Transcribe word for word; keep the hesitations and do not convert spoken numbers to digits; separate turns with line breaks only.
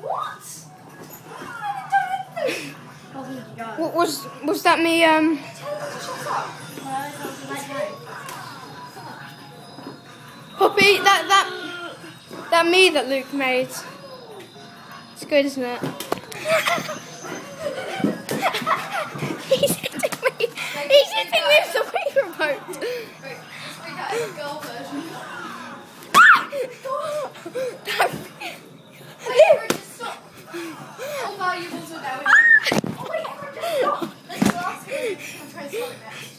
What?
What was was that me? Um. Poppy, that that that me that Luke made. It's good, isn't it? He's hitting me. He's hitting me with the Wii remote.
Wait, let's make that a girl version. Wait, just stop. How valuable to know? Oh wait, just stop. Let's ask him. I'm trying to stop it now.